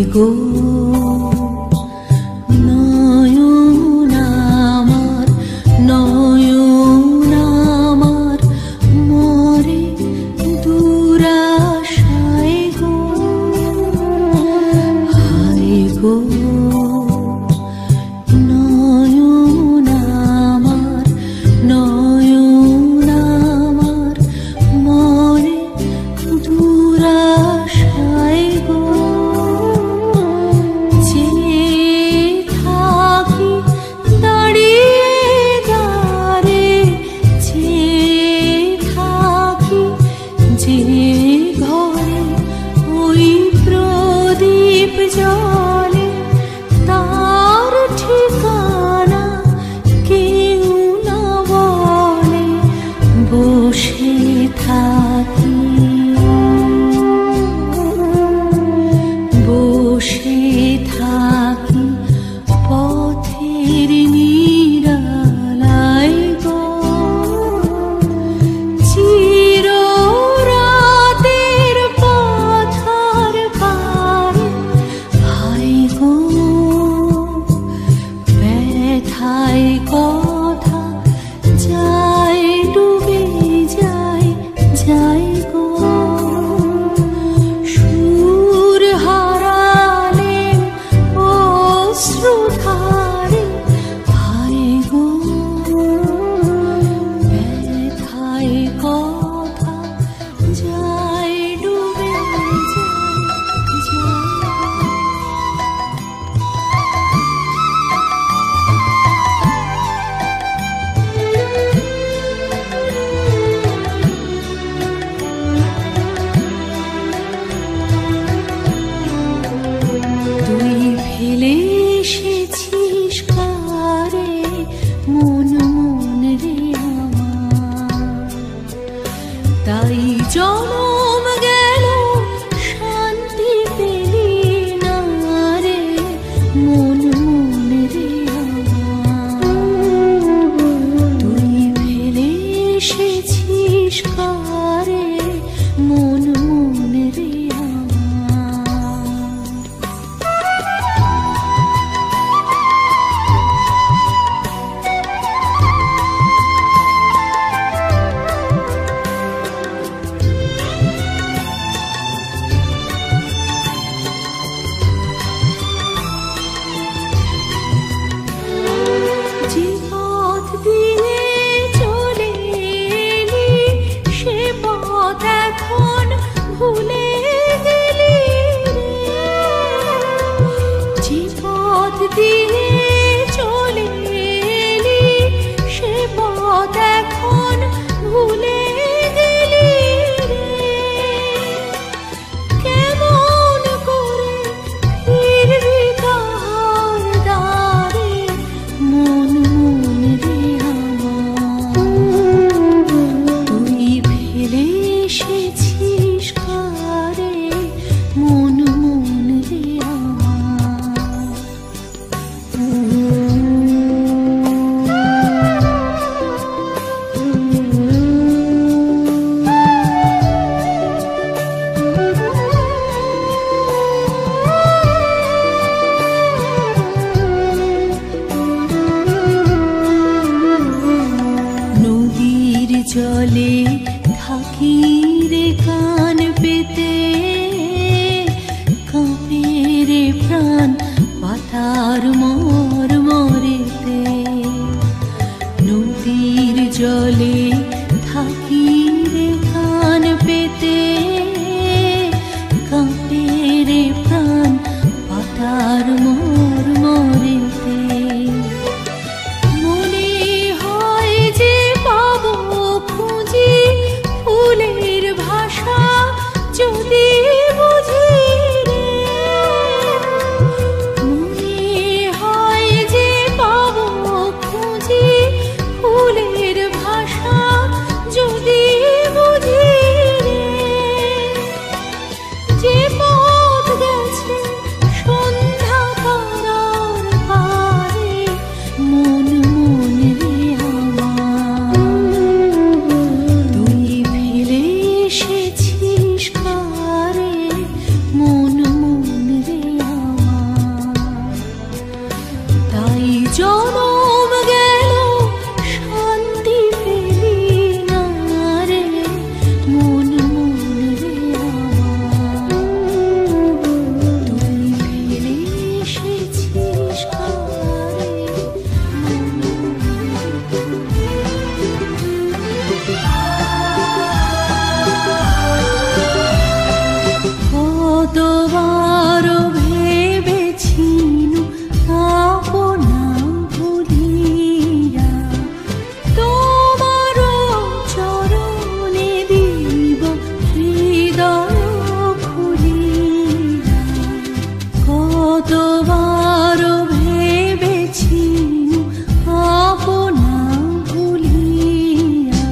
গো নয়ন আমার, নয়ন আমার মরে দুরাশায় গো, হায় গো নয়ন আমার, নয়ন আমার মরে দুরাশায় গো। যে থাকি দাঁড়িয়ে দাঁড়ে, যে থাকি যে ঘরে ওই প্রদীপ জ্বলে, তার ঠিকানা কেউ না বলে। বসে থাকি, বসে থাকি পথের নিরালায় গো, চির রাতের পথর পারে, হায় গো ব্যথায় কথা যায় ডুবে যায়, যায় গো সুর হারালে অশ্রুধারে, হায় গো ব্যথায় কথা যায় ডুবে যায়, যায়। তুই ফেলে এসেছিস কারে মন, মন রে আমার, তাই জনম গেল শান্তি পেলি না রে মন, মন রে আমার। তুই ফেলে এসেছিস কারে মন, মন রে আমার। যে পথ দিয়ে চলে এলি, সে পথ এখন ভুলে গেলি রে। যে পথ দিয়ে চলে এলি, সে পথ এখন ভুলে গেলি রে। কেমন করে ফিরবি তাহার দ্বারে মন, মন রে আমার। তুই ফেলে এসেছিস কারে মন, মন রে আমার। নদীর জলে থাকি রে কান পেতে, কাঁপে রে প্রাণ পাতার মর মরেতে। নদীর জলে থাকি রে কান পেতে, কাঁপে রে প্রাণ পাতার মর মরেতে। মনে হয় যে পাবো খুঁজি ফুলের ভাষা যদি বুঝি রে। মনে কতবার ভেবেছিনু আপনা ভুলিয়া তোমার চরণে দিব হৃদয় খুলিয়া। কতবার ভেবেছিনু আপনা ভুলিয়া।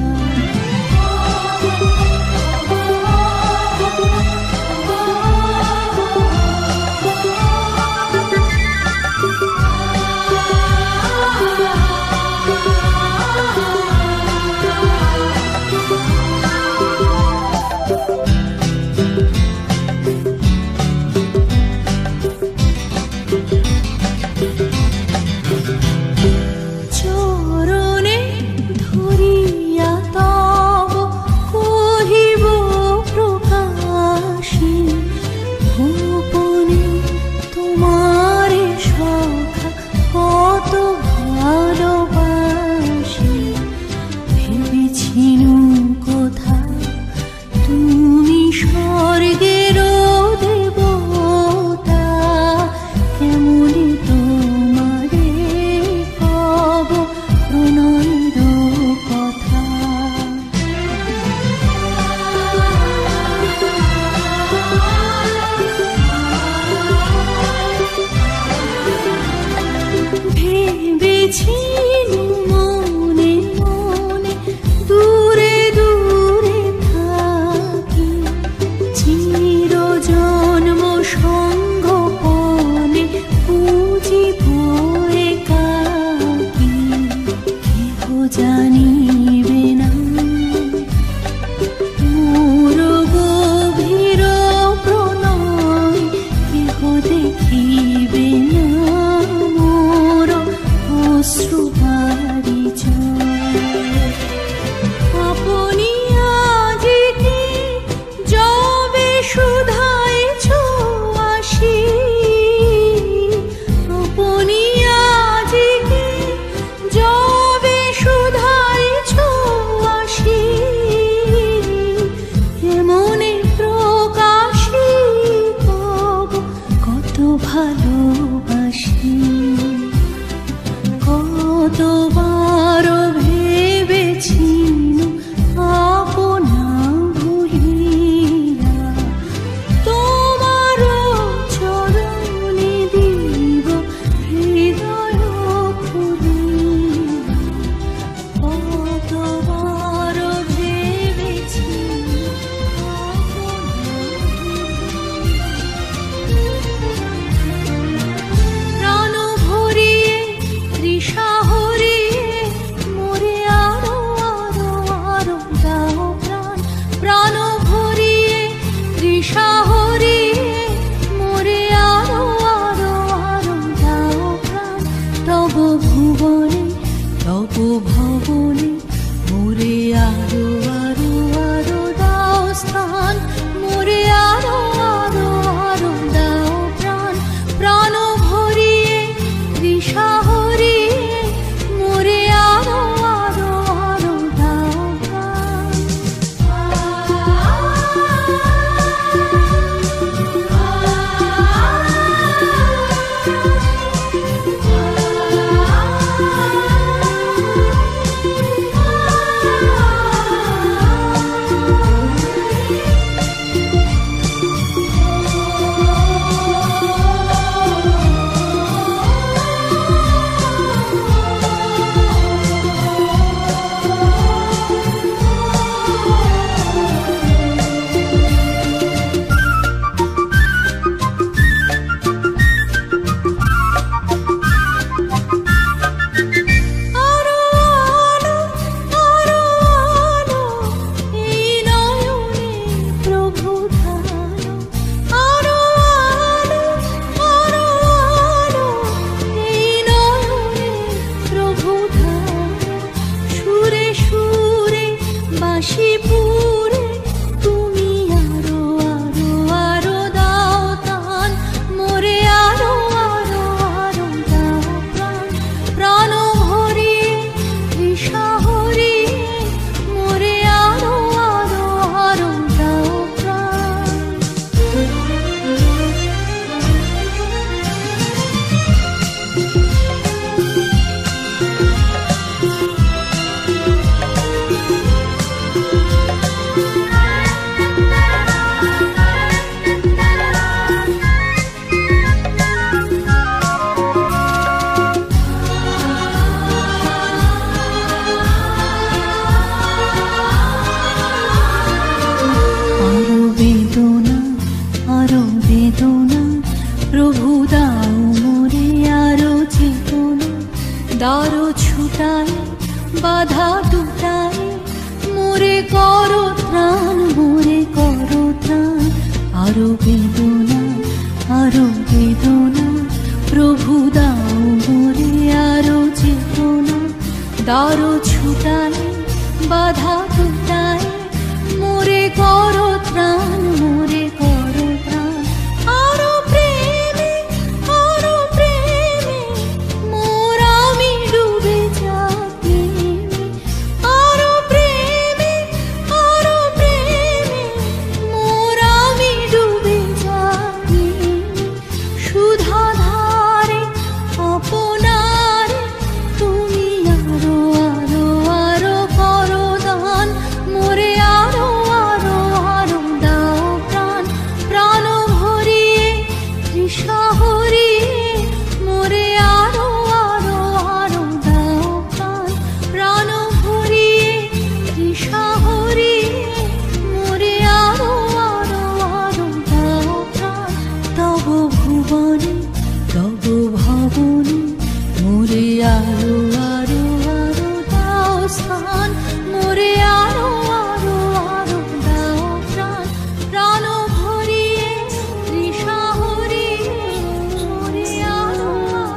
প্রভু দাও মোরে আরো চেতনা, দারো ছুটায় বাধা টুটায়, মোরে করো ত্রাণ, মোরে করো ত্রাণ। আরো বেদনা, আরো বেদনা, প্রভু দাও মোরে আরো চেতনা, দারো ছুটায় বাধা টুটায়, মোরে করো ত্রাণ, মোরে করো ত্রাণ। আরো প্রেমে, আরো প্রেমে, মোর আমি ডুবে যাই। আরো প্রেমে, আরো প্রেমে, মোর আমি ডুবে যাই। সুধা ধারে আপনার তুমি আরো আরো আরো করো দান, মোরে আরো আরো আরো দাও প্রাণ। প্রাণ ভরিয়ে তৃষা হরিয়ে, মোরে আরো আরো আরো দাও প্রাণ। প্রাণ ভরিয়ে তৃষা হরিয়ে, মোরে আরো আরো আরো দাও প্রাণ। তব ভুবনে তব ভবনে, মোরে আরো আরো আরো দাও স্থান, মোরে আরো আরো আরো দাও প্রাণ। প্রাণ ভরিয়ে তৃষা হরিয়ে, মোরে আরো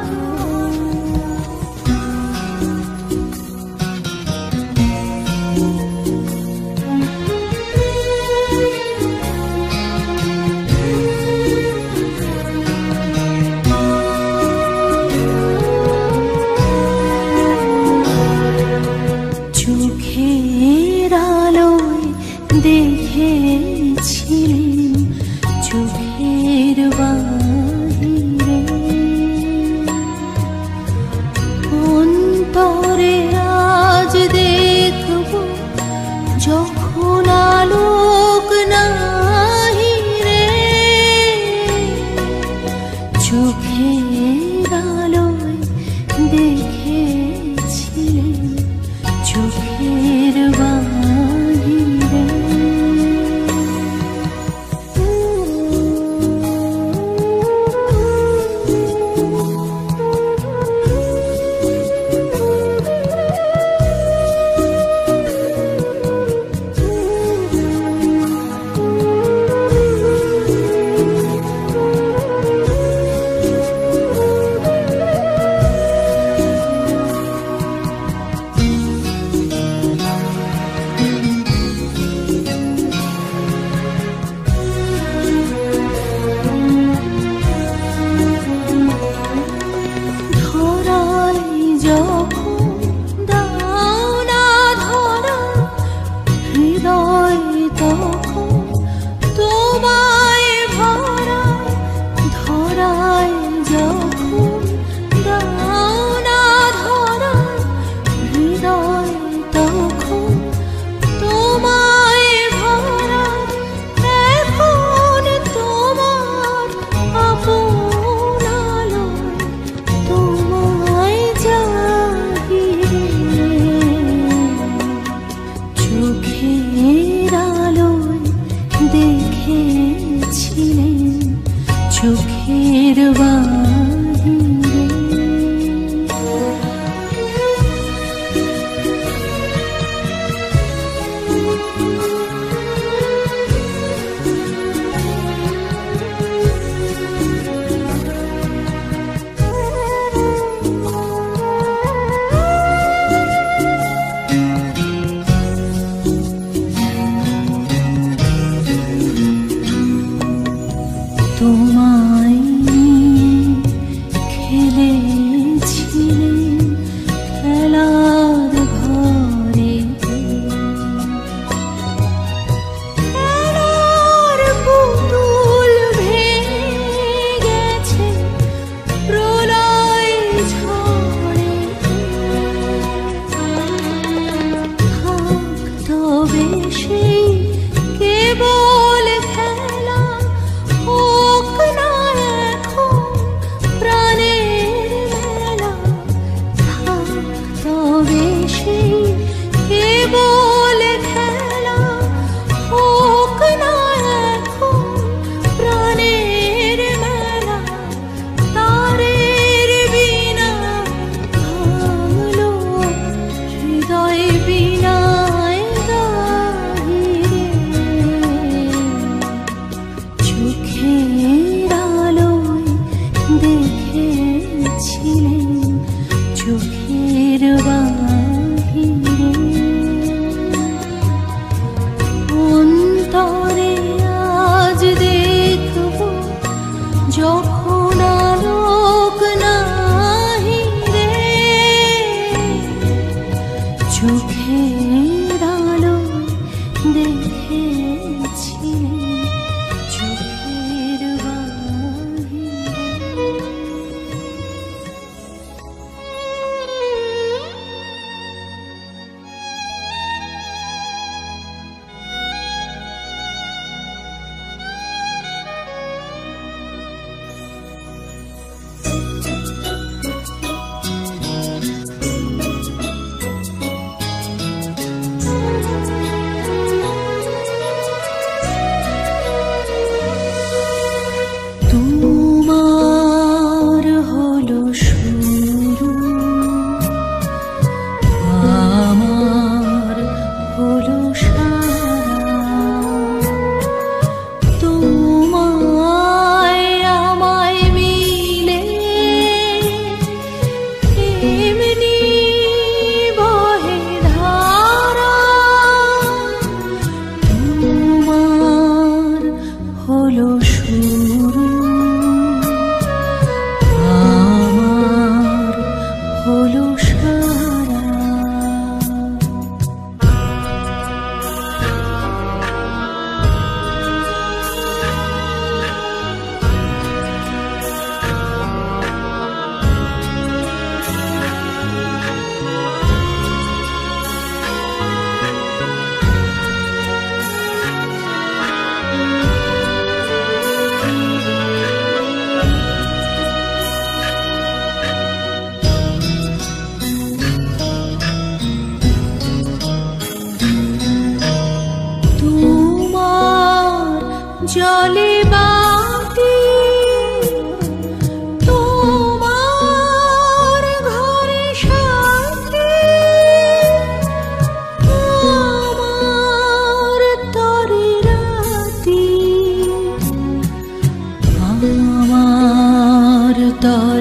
চোখের আলোয় দেখেছিলেন, চোখের বাহিরে অন্তরে আজ দেখব, যখন আলোক নাহি রে। চোখের আলোয় দেখেছিলেন, চোখের বাহিরে চোখের বাহিরে তোমায় খেলেছিলেন খেলার ঘরে, খেলার পুতুল ভেঙে গেছে প্রলয় ঝড়ে। থাকতো বেশি কেবল খেলা, হোক না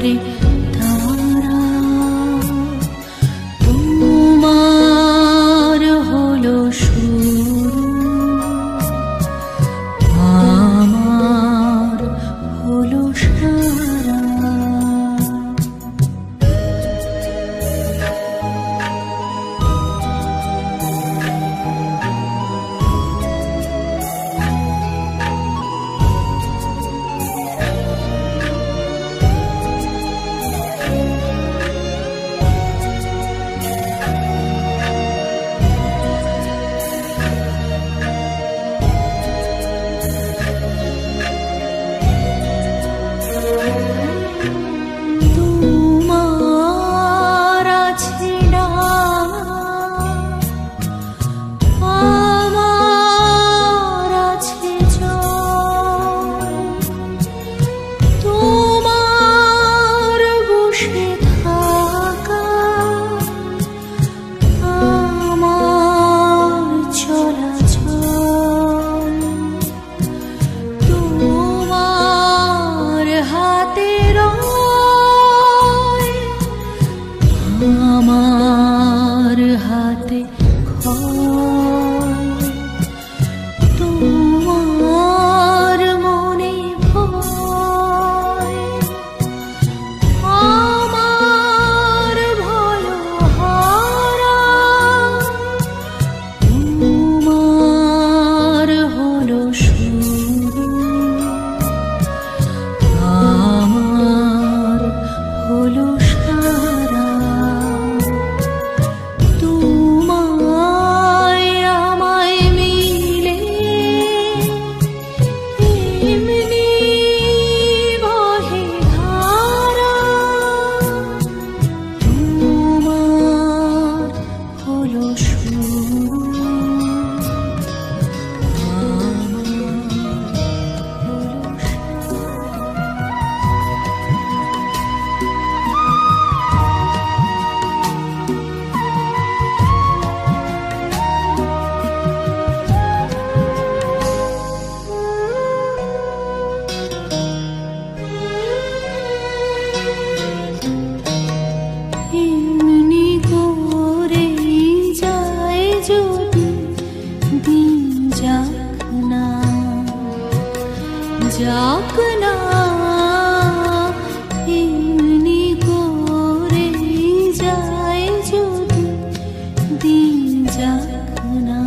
ঘরে তারা তোমার হলো শুরু, আমার হলো সারা। আমার হাতে খয়, তোমার মনে ভয়, আমার ভয় হারা, তোমার হলো শুরু, আমার হলো সারা। যাক না এমনি করে যায় যদি দিন যাক না।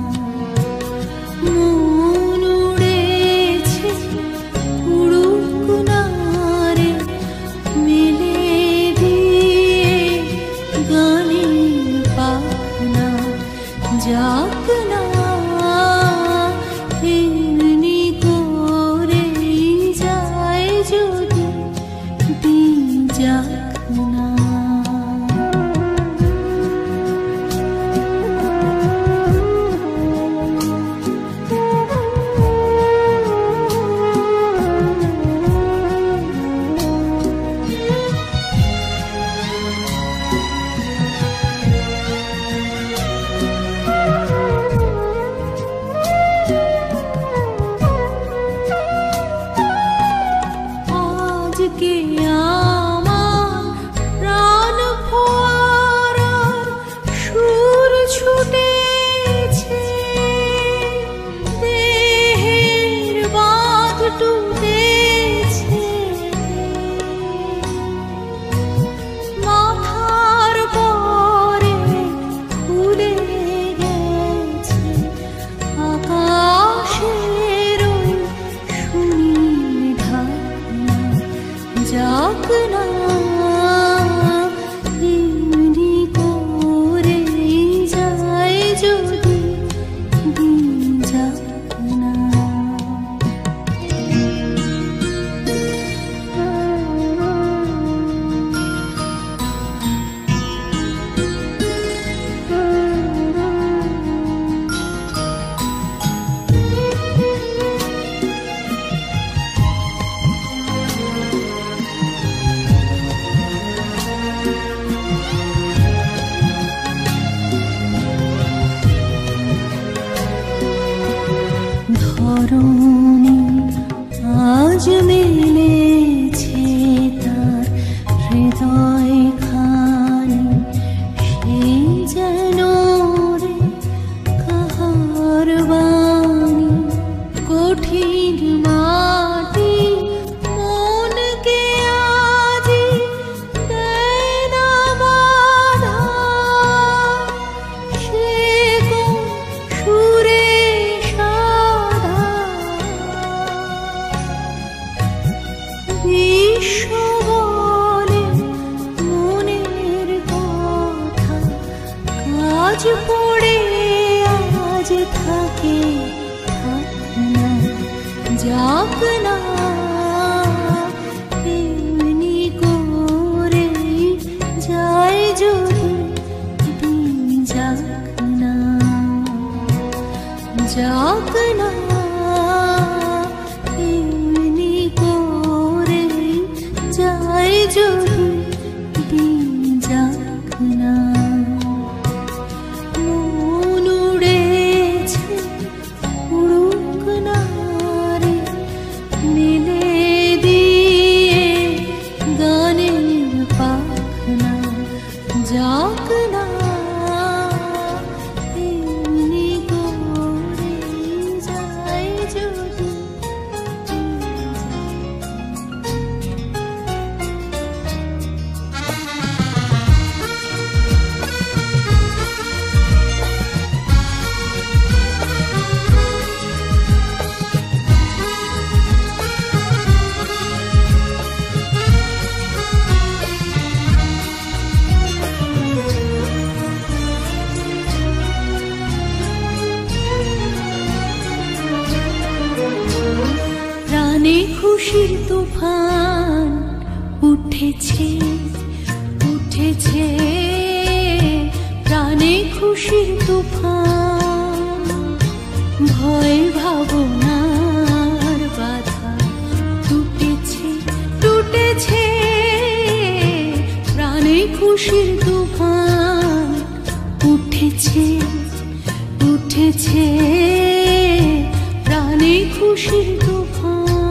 মন উড়েছে উড়ুক না রে, মেলে দিয়ে গানের পাখনা, যাক না এমনি করে যায় যদি দিন যাক না। আজকে আমার প্রাণ ফোয়ারার সুর ছুটেছে, দেহের বাঁধ টুটেছে, মাথার পরে খুলে গেছে আকাশের সুনীল ঢাকনা, যাক না এমনি করে যায় যদি দিন যাক না। পড়ে আজ থাকে থাক না যাক না এমনি করে যায় যদি দিন যাক না যাক না এমনি করে যায় যদি দিন যাক না মন উড়েছে উড়ুক না রে মেলে দিয়ে গানের পাখনা যাক না এমনি করে যায় যদি প্রাণে খুশির তুফান উঠেছে উঠেছে প্রাণে খুশির তুফান ভয় ভাবনার বাধা টুটেছে টুটেছে প্রাণে খুশির তুফান উঠেছে উঠেছে প্রাণে খুশির তুফান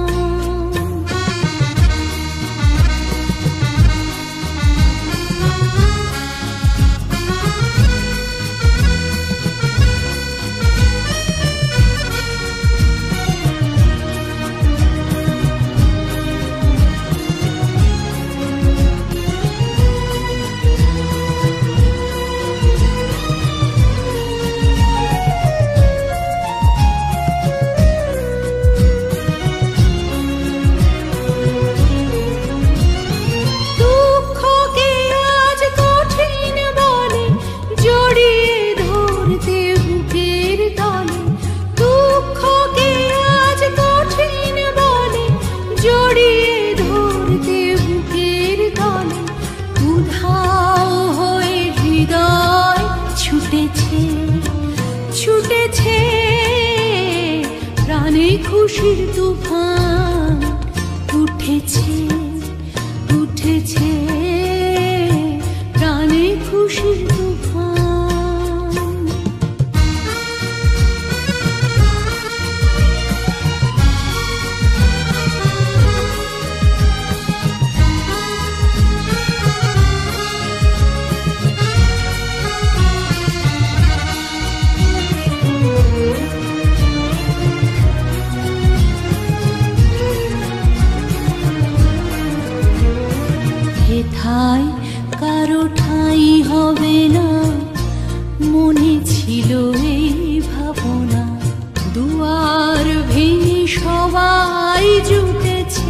ছুটেছে প্রাণে খুশির তুফান উঠেছে উঠেছে প্রাণে খুশির তুফান হেথায় কারো ঠাঁই হবে না মনে ছিল এই ভাবনা দুয়ার ভেঙে সবাই জুটেছে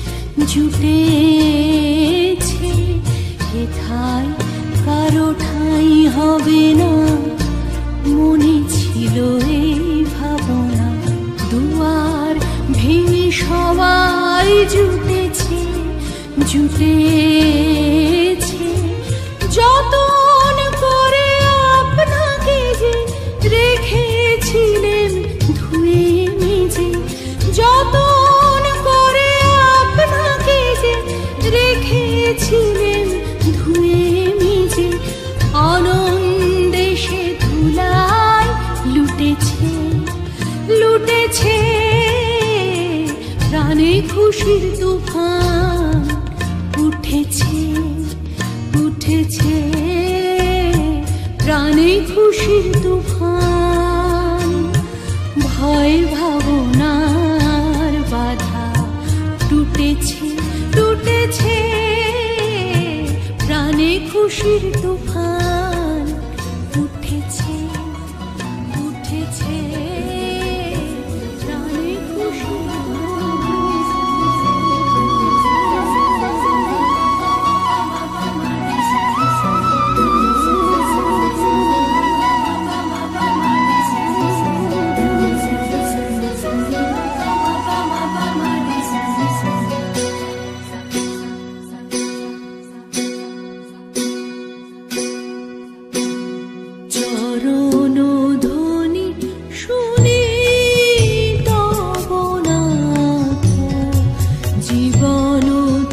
জুটেছে হেথায় কারো ঠাঁই হবে না মনে ছিল এই ভাবনা দুয়ার ভেঙে সবাই জুটেছে জুটেছে যতন করে আপনাকে যে রেখেছিলেন ধুয়ে মেজে যতন করে আপনাকে যে রেখেছিলেন ধুয়ে মেজে আনন্দে সে ধুলায় লুটেছে লুটেছে প্রাণে খুশির তুফান উঠেছে উঠেছে প্রাণে খুশির তুফান ভয় ভাবনার বাধা টুটেছে টুটেছে প্রাণে খুশির তুফান উঠেছে উঠেছে প্রাণে খুশির তুফান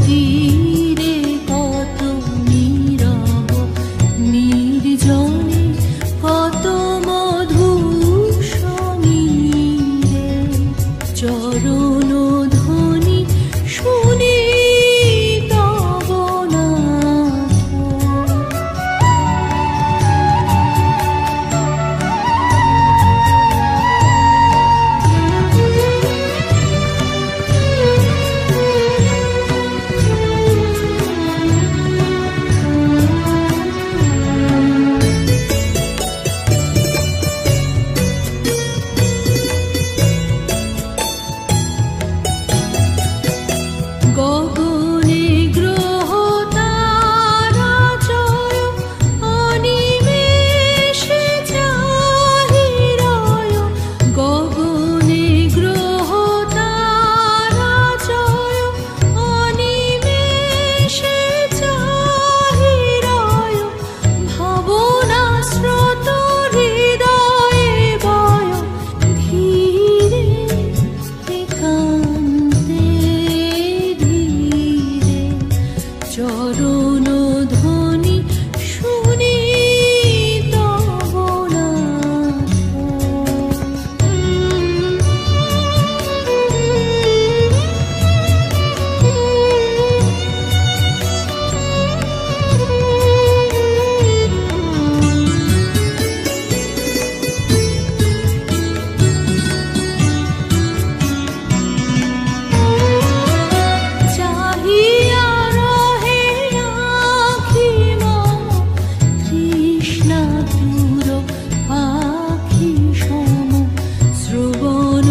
তীরে কত নীরব নির্জনে কত মধু সমীরে চরণ ধ্বনি শুনি তব নাথ। গগনে গ্রহ তারা জয় অনিমেষে চাহিরয়। গগনে গ্রহ তারা জয় অনিমেষে চাহিরয়। ভাবনা স্রোত হৃদয়ে বয় ধীরে একান্তে ধীরে চরণ ধ্বনি শুনি তব নাথ। চাহিয়া রহে আঁখি মম তৃষ্ণাতুর পাখি সম। শ্রবণ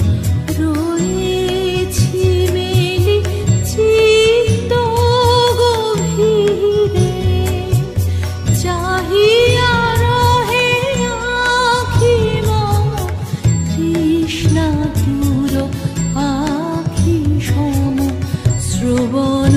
রয়েছি মেলি চিত্ত গভীরে। চাহিয়া রহে আঁখি মম তৃষ্ণাতুর পাখি সম। শ্রবণ